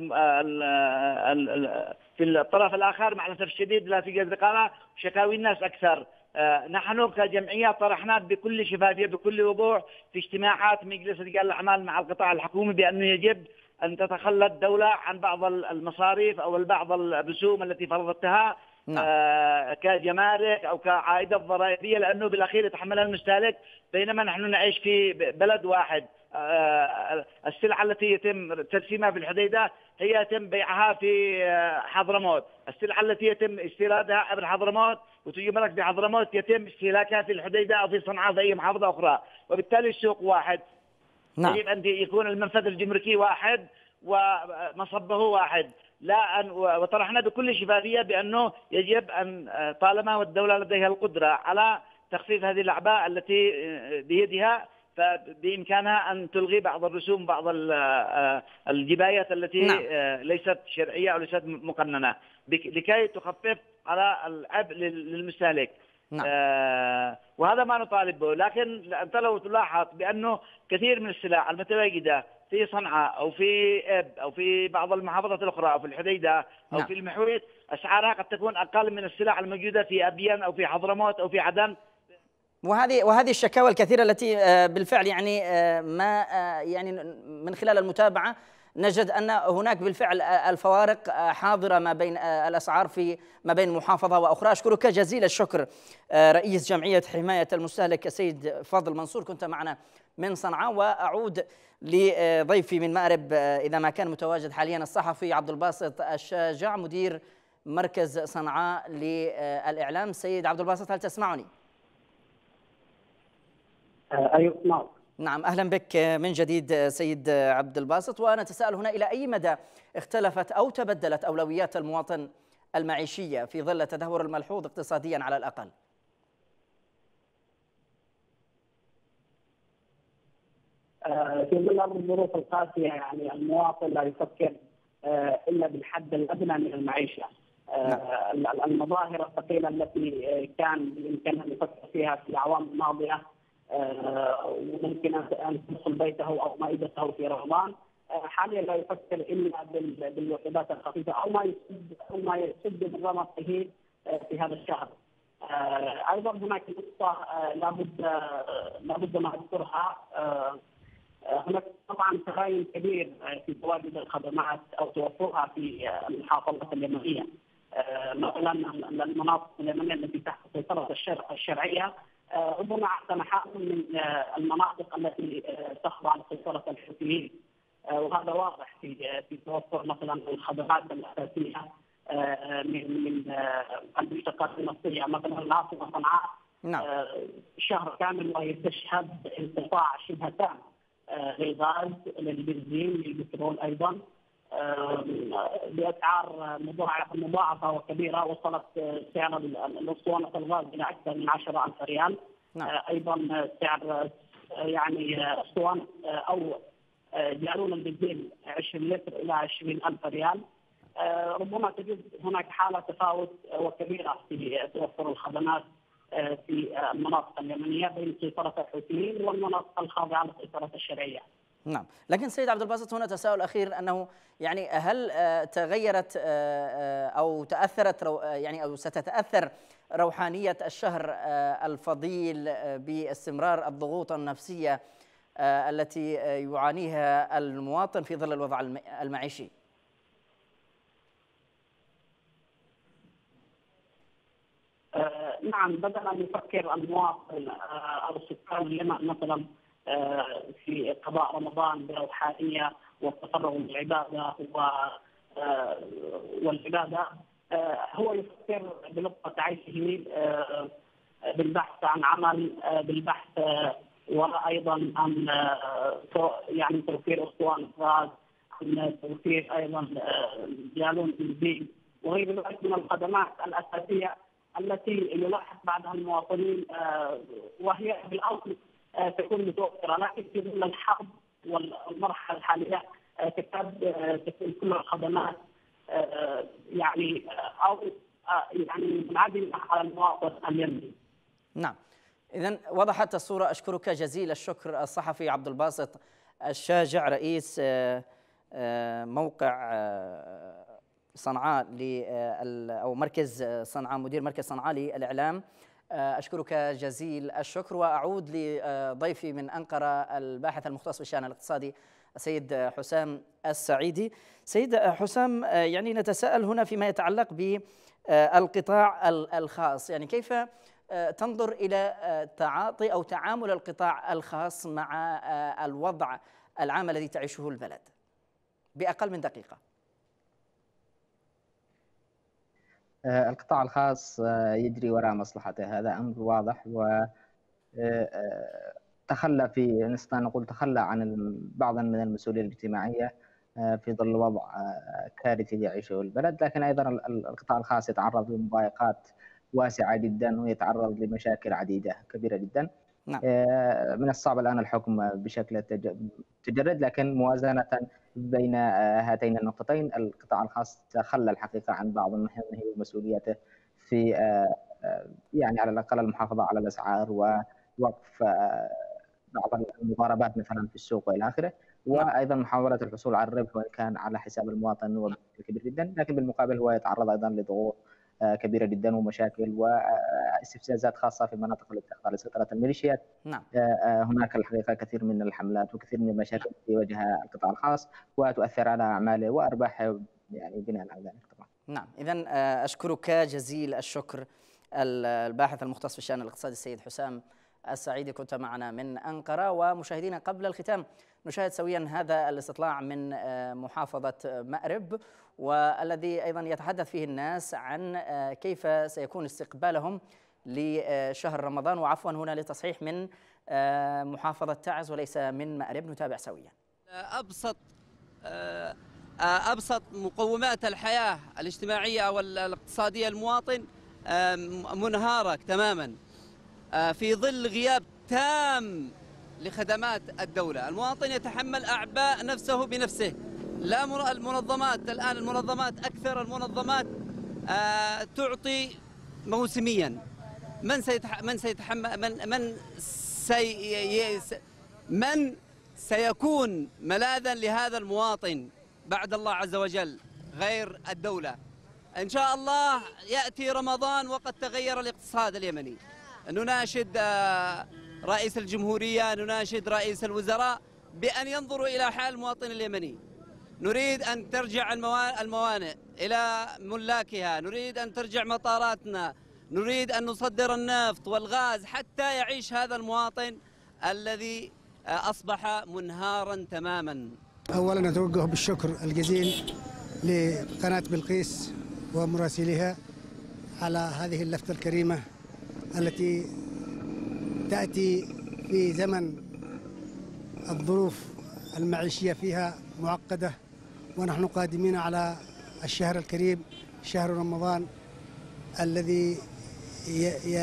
في الطرف الآخر مع الأسف الشديد لا توجد رقابة، شكاوي الناس أكثر. نحن كجمعية طرحنا بكل شفافية بكل وضوح في اجتماعات مجلس رجال الأعمال مع القطاع الحكومي بأنه يجب أن تتخلى الدولة عن بعض المصاريف أو بعض الرسوم التي فرضتها نعم. آه كجمارك أو كعائدة ضرائبية، لأنه بالأخير يتحملها المستهلك، بينما نحن نعيش في بلد واحد. آه السلعة التي يتم ترسيمها في الحديدة هي يتم بيعها في حضرموت، السلعة التي يتم استيرادها عبر حضرموت وتجمرك في حضرموت يتم استهلاكها في الحديدة أو في صنعاء في أي محافظة أخرى، وبالتالي السوق واحد. نعم. يجب أن يكون المنفذ الجمركي واحد ومصبه واحد، لا أن وطرحنا بكل شفافية بأنه يجب أن طالما والدولة لديها القدرة على تخفيف هذه الأعباء التي بيدها فبإمكانها أن تلغي بعض الرسوم بعض الجبايات التي نعم. ليست شرعية أو ليست مقننة لكي تخفف على العبء للمستهلك. نعم. آه وهذا ما نطالب به، لكن أنت لو تلاحظ بأنه كثير من السلع المتواجدة في صنعاء أو في إب أو في بعض المحافظات الأخرى أو في الحديدة أو نعم. في المحيط أسعارها قد تكون أقل من السلع الموجودة في أبين أو في حضرموت أو في عدن. وهذه وهذه الشكاوى الكثيرة التي بالفعل يعني ما يعني من خلال المتابعة نجد أن هناك بالفعل الفوارق حاضرة ما بين الأسعار في ما بين محافظة وأخرى. أشكرك جزيل الشكر رئيس جمعية حماية المستهلك السيد فضل منصور، كنت معنا من صنعاء. وأعود لضيفي من مأرب إذا ما كان متواجد حاليا الصحفي عبد الباسط الشاجع مدير مركز صنعاء للإعلام. سيد عبد الباسط، هل تسمعني؟ أيوة نعم. نعم، أهلا بك من جديد سيد عبد الباسط. ونتساءل هنا إلى أي مدى اختلفت أو تبدلت أولويات المواطن المعيشية في ظل التدهور الملحوظ اقتصاديا على الأقل؟ في ظل الظروف القاسية يعني المواطن لا يفكر إلا بالحد الأدنى من المعيشة. المظاهر الثقيلة التي كان بإمكانه أن يفكر فيها في الأعوام الماضية وممكن أن تدخل بيته أو مائدته في رمضان، حاليا لا يفكر إلا بالوجبات الخفيفة أو ما يسد أو ما يسد من رمقه في هذا الشهر. أيضا هناك نقطة لابد لابد ما أذكرها، هناك طبعا تغير كبير في تواجد الخدمات أو توفرها في المحافظات اليمنية. مثلا المناطق اليمنية التي تحت سيطرة الشرعية ربما أحسن حال من المناطق التي تخضع لسيطرة الحوثيين، وهذا واضح في في توفر مثلا الخدمات الأساسية من من المشتقات النفطية. مثلا العاصمة صنعاء نعم. شهر كامل وهي تشهد انقطاع شبه تام للغاز، للبنزين، للبترول أيضا. باسعار مضاعفه وكبيره، وصلت سعر الاسطوانه الغاز الى اكثر من عشرة آلاف ريال. نعم. ايضا سعر يعني اسطوانه او جالون البنزين عشرين لتر الى عشرين ألف ريال. ربما تجد هناك حاله تفاوت وكبيره في توفر الخدمات في المناطق اليمنيه بين سيطره الحوثيين والمناطق الخاضعه للسيطره الشرعيه. نعم، لكن سيد عبد الباسط هنا تساؤل اخير، انه يعني هل تغيرت او تاثرت يعني او ستتاثر روحانيه الشهر الفضيل باستمرار الضغوط النفسيه التي يعانيها المواطن في ظل الوضع المعيشي؟ نعم، بدل أن يفكر المواطن أو سكان اليمن مثلا في قضاء رمضان بروحانية والتفرغ للعبادة والعبادة، هو يفكر بلقطة عيشه بالبحث عن عمل، بالبحث وأيضا عن يعني توفير أسطوانة غاز، عن توفير أيضا جالون بنزين وغير ذلك من الخدمات الأساسية التي يلاحظ بعضها المواطنين وهي بالاصل تكون متوفره، لكن في ظل الحرب والمرحله الحاليه تكاد تكون كل الخدمات يعني او يعني منعدمه على المواطن اليمني. نعم، اذا وضحت الصوره. اشكرك جزيل الشكر الصحفي عبد الباسط الشاجع، رئيس موقع صنعاء أو مركز صنعاء، مدير مركز صنعاء للإعلام. أشكرك جزيل الشكر، وأعود لضيفي من أنقرة الباحث المختص بالشأن الاقتصادي السيد حسام السعيدي. سيد حسام، يعني نتساءل هنا فيما يتعلق بالقطاع الخاص، يعني كيف تنظر إلى تعاطي أو تعامل القطاع الخاص مع الوضع العام الذي تعيشه البلد بأقل من دقيقة؟ القطاع الخاص يجري وراء مصلحته، هذا أمر واضح، وتخلى في نستطيع نقول تخلى عن بعضا من المسؤولية الاجتماعية في ظل وضع كارثي يعيشه البلد. لكن أيضا القطاع الخاص يتعرض لمضايقات واسعة جدا ويتعرض لمشاكل عديدة كبيرة جدا. نعم. من الصعب الآن الحكم بشكل تجرد، لكن موازنة بين هاتين النقطتين القطاع الخاص تخلى الحقيقة عن بعض مهامه ومسؤولياته في يعني على الأقل المحافظة على الأسعار ووقف بعض المضاربات مثلا في السوق وإلى آخره، وأيضا محاولة الحصول على الربح وإن كان على حساب المواطن هو كبير جدا، لكن بالمقابل هو يتعرض أيضا لضغوط كبيرة جدا ومشاكل واستفزازات خاصة في مناطق التي تخضع لسيطرة الميليشيات. نعم. هناك الحقيقة كثير من الحملات وكثير من المشاكل التي يواجهها القطاع الخاص وتؤثر على أعماله وأرباحه يعني بناء على ذلك طبعا. نعم، إذن أشكرك جزيل الشكر الباحث المختص في الشأن الاقتصادي السيد حسام السعيدي، كنت معنا من أنقرة. ومشاهدينا قبل الختام نشاهد سويا هذا الاستطلاع من محافظة مأرب، والذي أيضا يتحدث فيه الناس عن كيف سيكون استقبالهم لشهر رمضان، وعفوا هنا لتصحيح من محافظة تعز وليس من مأرب. نتابع سويا. أبسط أبسط مقومات الحياة الاجتماعية والاقتصادية المواطن منهارة تماما في ظل غياب تام لخدمات الدولة. المواطن يتحمل أعباء نفسه بنفسه، لا المنظمات الآن المنظمات أكثر المنظمات آه تعطي موسميا. من سيتح من سيتحمل من من سي من سيكون ملاذا لهذا المواطن بعد الله عز وجل غير الدولة؟ إن شاء الله يأتي رمضان وقد تغير الاقتصاد اليمني. نناشد آه رئيس الجمهورية، نناشد رئيس الوزراء بأن ينظروا إلى حال المواطن اليمني. نريد أن ترجع الموانئ إلى ملاكها، نريد أن ترجع مطاراتنا، نريد أن نصدر النفط والغاز حتى يعيش هذا المواطن الذي أصبح منهارا تماما. أولا أتوجه بالشكر الجزيل لقناة بلقيس ومراسليها على هذه اللفتة الكريمة التي تأتي في زمن الظروف المعيشية فيها معقدة ونحن قادمين على الشهر الكريم شهر رمضان الذي ي... ي...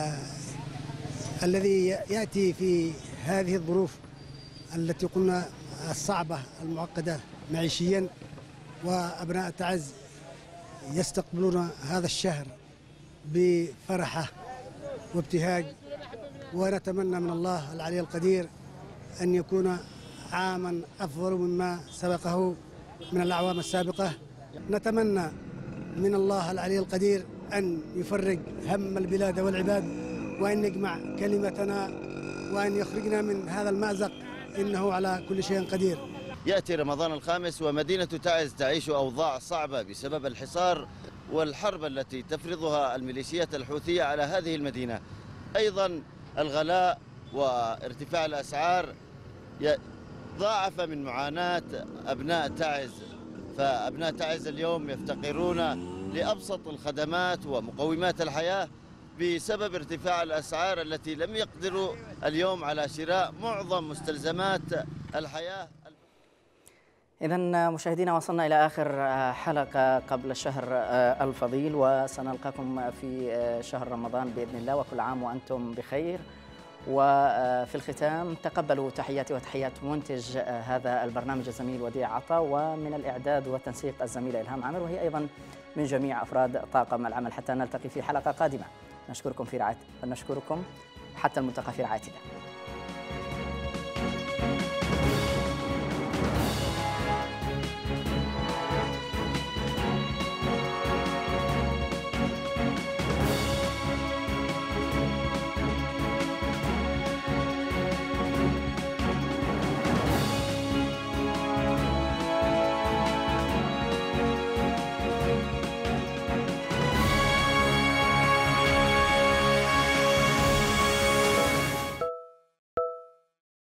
الذي يأتي في هذه الظروف التي قلنا الصعبة المعقدة معيشيا، وأبناء تعز يستقبلون هذا الشهر بفرحة وابتهاج، ونتمنى من الله العلي القدير أن يكون عاما أفضل مما سبقه من الأعوام السابقة. نتمنى من الله العلي القدير أن يفرج هم البلاد والعباد، وأن يجمع كلمتنا، وأن يخرجنا من هذا المأزق، إنه على كل شيء قدير. يأتي رمضان الخامس ومدينة تعز تعيش أوضاع صعبة بسبب الحصار والحرب التي تفرضها الميليشيات الحوثية على هذه المدينة. أيضا الغلاء وارتفاع الأسعار ضاعف من معاناة أبناء تعز، فأبناء تعز اليوم يفتقرون لأبسط الخدمات ومقومات الحياة بسبب ارتفاع الأسعار التي لم يقدروا اليوم على شراء معظم مستلزمات الحياة. إذن مشاهدينا، وصلنا إلى آخر حلقة قبل الشهر الفضيل، وسنلقاكم في شهر رمضان بإذن الله، وكل عام وأنتم بخير. وفي الختام تقبلوا تحياتي وتحيات منتج هذا البرنامج الزميل وديع عطا، ومن الإعداد والتنسيق الزميلة إلهام عامر، وهي أيضا من جميع أفراد طاقم العمل. حتى نلتقي في حلقة قادمة، نشكركم في رعاية نشكركم حتى الملتقى في رعاية الله.